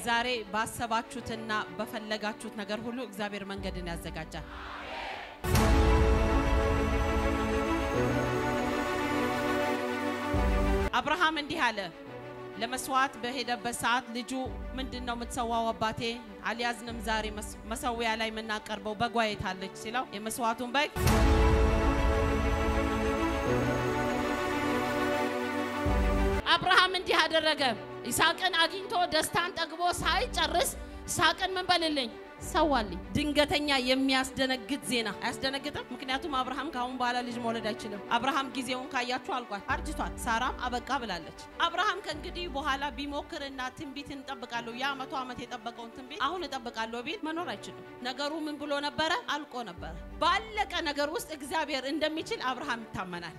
ዛሬ ባሰባችሁትና በፈለጋችሁት ነገር ሁሉ እግዚአብሔር መንገድን ያዘጋጃል አብርሃም እንዲህ አለ ለመስዋዕት በሄደበት ሰዓት ልጁ ምንድነው የምትሰዋው አባቴ አልያዝንም ዛሬ መሰዊያ ላይ መናቀርበው በጓይ ታለች ሲለው የመስዋዕቱን በግ አብርሃም እንዲህ አደረገ ይስሐቅን አግኝቶ ደስታን ጠግቦ ሳይጨርስ ይስሐቅን ምን በልልኝ ሰዋልኝ ድንገተኛ የሚያስደነግጥ ዜና አያስደነግጥም ምክንያቱም አብርሃም ካሁን በኋላ ልጅ መውለድ አይችልም አብርሃም ጊዜውን ካያችሁ አልቋል አርጅቷል ሳራም አበቃ ብላለች አብርሃም ከእንግዲህ በኋላ ቢሞክርና ትንቢትን እንጠብቃለሁ ያ 100 ዓመት የጠበቀውን ትንቢት አሁን እጠብቃለሁ ቢል መኖር አይችልም ነገሩ ምን ብሎ ነበር አልቆ ነበር ባለቀ ነገር ውስጥ እግዚአብሔር እንደሚችል አብርሃም ይታመናል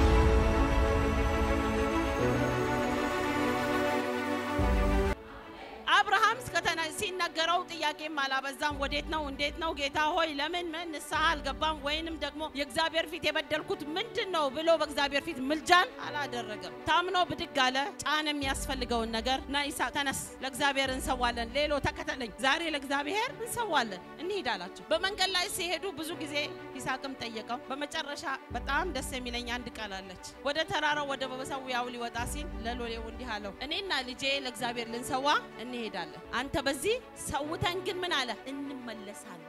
አብርሃም እስከተና ሲነገረው ጥያቄም አላበዛም ወዴት ነው እንዴት ነው ጌታ ሆይ ለምን ምን ንስሐ አልገባም ወይንም ደግሞ የእግዚአብሔር ፊት የበደልኩት ምንድነው ብሎ በእግዚአብሔር ፊት ምልጃን አላደረገም ታምኖ ብድግ አለ ጫን የሚያስፈልገውን ነገር ናይሳ ተነስ ለእግዚአብሔር እንሰዋለን ሌሎ ተከተለኝ ዛሬ ለእግዚአብሔር እንሰዋለን እንሄዳላችሁ በመንገድ ላይ ሲሄዱ ብዙ ጊዜ ይስሐቅም ጠየቀው በመጨረሻ በጣም ደስ የሚለኝ አንድ ቃል አለች ወደ ተራራው ወደ መሰዊያው ሊወጣ ሲል ለሎሌው እንዲህ አለው እኔና ልጄ ለእግዚአብሔር ልንሰዋ እንሄዳለን አንተ በዚህ ሰውተን ግን ምን አለ እንመለሳለን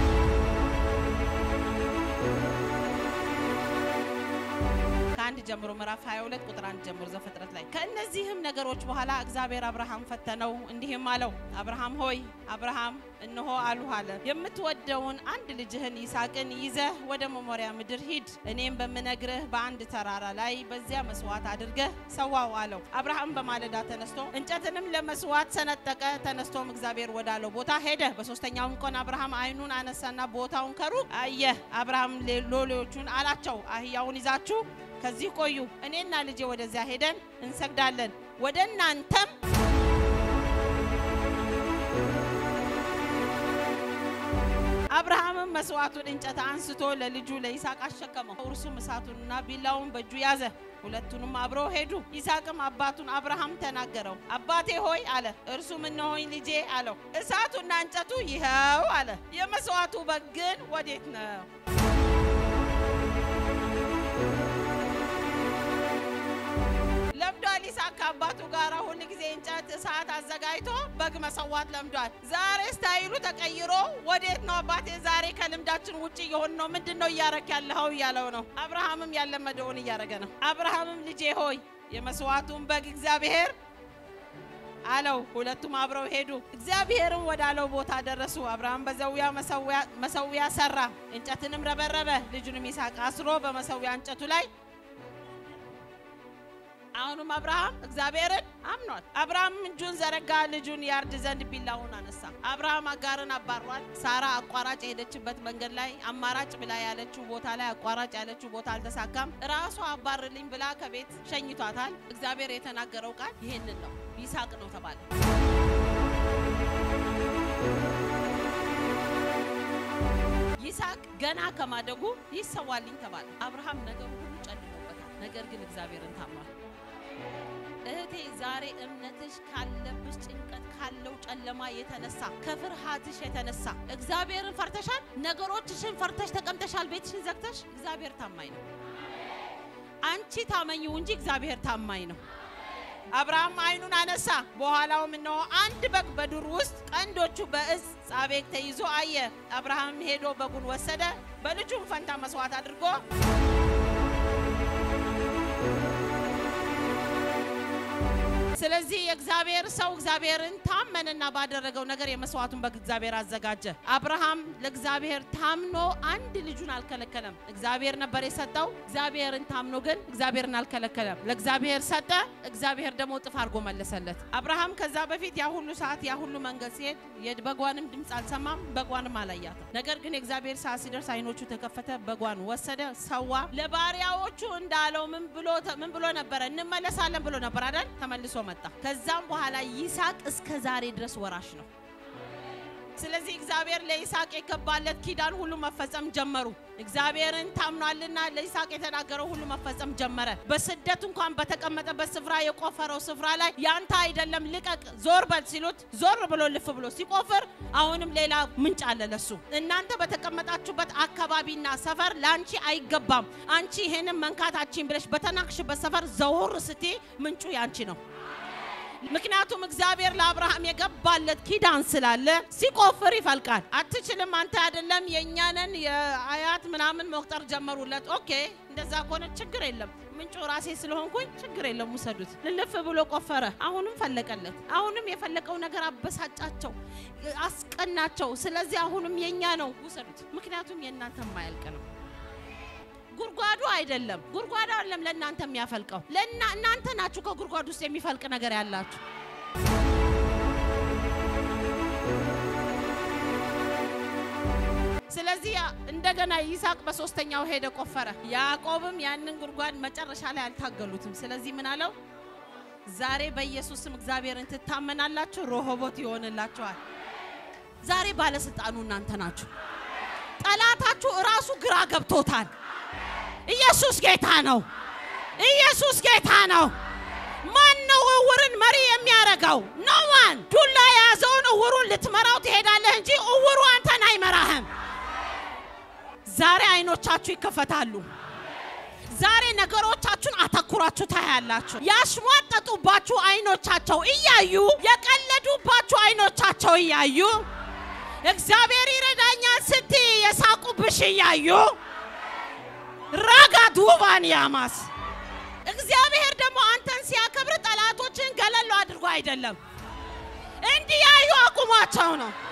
ከአንድ ጀምሮ ምዕራፍ 22 ቁጥር 1 ጀምሮ ዘፍጥረት ላይ ከነዚህም ነገሮች በኋላ እግዚአብሔር አብርሃም ፈተነው እንዲህም አለው አብርሃም ሆይ አብርሃም እነሆ አሉህ አለ የምትወደውን አንድ ልጅህን ይስሐቅን ይዘህ ወደ መሞሪያ ምድር ሂድ እኔም በመነግርህ በአንድ ተራራ ላይ በዚያ መስዋዕት አድርገህ ሰዋው አለው አብርሃም በማለዳ ተነስቶ እንጨትንም ለመስዋዕት ሰነጠቀ ተነስቶም እግዚአብሔር ወዳለው ቦታ ሄደ በሶስተኛው ቀን አብርሃም አይኑን አነሳና ቦታውን ከሩቅ አየ አብርሃም ሎሌዎቹን አላቸው አህያውን ይዛችሁ ከዚህ ቆዩ እኔና ልጄ ወደዚያ ሄደን እንሰግዳለን ወደናንተም አብርሃም መስዋዕቱን እንጨት አንስቶ ለልጁ ለይስሐቅ አሸከመው እርሱም እሳቱንና ቢላውን በእጁ ያዘ ሁለቱንም አብሮ ሄዱ ይስሐቅም አባቱን አብርሃም ተናገረው አባቴ ሆይ አለ እርሱም እነሆኝ ልጄ አለው እሳቱና እንጨቱ ይሄው አለ የመስዋዕቱ በግ ግን ወዴት ነው ለምዷል ይስሐቅ አባቱ ጋር ሁሉ ጊዜ እንጨት እሳት አዘጋጅቶ በግ መሰዋት ለምዷል ዛሬ ስታይሉ ተቀይሮ ወዴት ነው አባቴ ዛሬ ከልምዳችን ውጪ የሆነ ነው ምንድነው ያረክ ያለው ያለው ነው አብርሃምም ያለመደውን ያረገ ነው አብርሃምም ልጄ ሆይ የመስዋዕቱን በግ እግዚአብሔር አለው ሁለቱም አብረው ሄዱ እግዚአብሔርም ወዳለው ቦታ ደረሱ አብርሃም በዘውያ መሰዊያ ሰራ እንጨትንም ረበረበ ልጁንም ይስሐቅ አስሮ በመሰዊያ እንጨቱ ላይ አሁንም አብርሃም እግዚአብሔርን አምኗል አብርሃም እጁን ዘረጋ ልጁን ያርድ ዘንድ ቢላውን አነሳ አብርሃም አጋርን አባሯል ሳራ አቋራጭ ሄደችበት መንገድ ላይ አማራጭ ብላ ያለችው ቦታ ላይ አቋራጭ ያለችው ቦታ አልተሳካም ራሱ አባርልኝ ብላ ከቤት ሸኝቷታል እግዚአብሔር የተናገረው ቃል ይሄንን ነው ይስሐቅ ነው ተባለ ይስሐቅ ገና ከማደጉ ይሰዋልኝ ተባለ አብርሃም ነገሩ ሁሉ ጨልሞበታል ነገር ግን እግዚአብሔርን ታምኗል እህቴ ዛሬ እምነትሽ ካለብሽ ጭንቀት ካለው ጨለማ የተነሳ ከፍርሃትሽ የተነሳ እግዚአብሔርን ፈርተሻል ነገሮችሽን ፈርተሽ ተቀምጠሻል ቤትሽን ዘግተሽ እግዚአብሔር ታማኝ ነው አንቺ ታመኚው እንጂ እግዚአብሔር ታማኝ ነው አብርሃም አይኑን አነሳ በኋላውም ነው አንድ በግ በዱር ውስጥ ቀንዶቹ በእጽ ጻቤቅ ተይዞ አየ አብርሃም ሄዶ በጉን ወሰደ በልጁም ፈንታ መስዋዕት አድርጎ ስለዚህ የእግዚአብሔር ሰው እግዚአብሔርን ታመነና ባደረገው ነገር የመስዋዕቱን በእግዚአብሔር አዘጋጀ አብርሃም ለእግዚአብሔር ታምኖ አንድ ልጁን አልከለከለም እግዚአብሔር ነበር የሰጠው እግዚአብሔርን ታምኖ ግን እግዚአብሔርን አልከለከለም ለእግዚአብሔር ሰጠ እግዚአብሔር ደግሞ ጥፍ አድርጎ መለሰለት አብርሃም ከዛ በፊት ያ ሁሉ ሰዓት ያ ሁሉ መንገድ ሲሄድ የበጓንም ድምጽ አልሰማም በጓንም አላያት ነገር ግን እግዚአብሔር ሰዓት ሲደርስ አይኖቹ ተከፈተ በጓን ወሰደ ሰዋ ለባሪያዎቹ እንዳለው ምን ብሎ ነበር እንመለሳለን ብሎ ነበር አይደል ተመልሶ መጣ ከዛም በኋላ ይስሐቅ እስከ ዛሬ ድረስ ወራሽ ነው ስለዚህ እግዚአብሔር ለይስሐቅ የከባለት ኪዳን ሁሉ መፈጸም ጀመሩ እግዚአብሔርን ታምኗልና ለይስሐቅ የተናገረው ሁሉ መፈጸም ጀመረ በስደት እንኳን በተቀመጠበት ስፍራ የቆፈረው ስፍራ ላይ ያንተ አይደለም ልቀቅ ዞር በል ሲሉት ዞር ብሎ ልፍ ብሎ ሲቆፍር አሁንም ሌላ ምንጭ አለ ለሱ እናንተ በተቀመጣችሁበት አካባቢና ሰፈር ላንቺ አይገባም አንቺ ይሄንን መንካታችን ብለሽ በተናክሽበት ሰፈር ዘወር ስቲ ምንጩ ያንቺ ነው ምክንያቱም እግዚአብሔር ለአብርሃም የገባለት ኪዳን ስላለ ሲቆፍር ይፈልቃል አትችልም አንተ አይደለም የኛነን የአያት ምናምን መቁጠር ጀመሩለት ኦኬ እንደዛ ከሆነ ችግር የለም ምንጩ ራሴ ስለሆንኩኝ ችግር የለም ወሰዱት ልልፍ ብሎ ቆፈረ አሁንም ፈለቀለት አሁንም የፈለቀው ነገር አበሳጫቸው አስቀናቸው ስለዚህ አሁንም የኛ ነው ወሰዱት ምክንያቱም የእናንተ ማይልቅ ነው ጉርጓዱ አይደለም ጉርጓዱ አይደለም ለእናንተ የሚያፈልቀው እናንተ ናችሁ ከጉርጓዱ ውስጥ የሚፈልቅ ነገር ያላችሁ ስለዚህ እንደገና ይስሐቅ በሶስተኛው ሄደ ቆፈረ ያዕቆብም ያንን ጉርጓድ መጨረሻ ላይ አልታገሉትም ስለዚህ ምን አለው ዛሬ በኢየሱስም እግዚአብሔርን ትታመናላችሁ ሮሆቦት ይሆንላችኋል ዛሬ ባለስልጣኑ እናንተ ናችሁ ጠላታችሁ ራሱ ግራ ገብቶታል ኢየሱስ ጌታ ነው ኢየሱስ ጌታ ነው ማን ነው እውርን መሪ የሚያረጋው no one ዱላ ያዘውን እውሩን ልትመራው ትሄዳለህ እንጂ እውሩ አንተን አይመራህም ዛሬ አይኖቻችሁ ይከፈታሉ ዛሬ ነገሮቻችሁን አተኩራችሁ ታያላችሁ ያሽሟጠጡባችሁ አይኖቻቸው እያዩ የቀለዱባችሁ አይኖቻቸው እያዩ እግዚአብሔር ይረዳኛል ስትይ የሳቁብሽ እያዩ ረጋዱ ባንያማስ እግዚአብሔር ደግሞ አንተን ሲያከብር ጠላቶችን ገለሉ አድርጎ አይደለም እንዲያዩ አቁማቸው ነው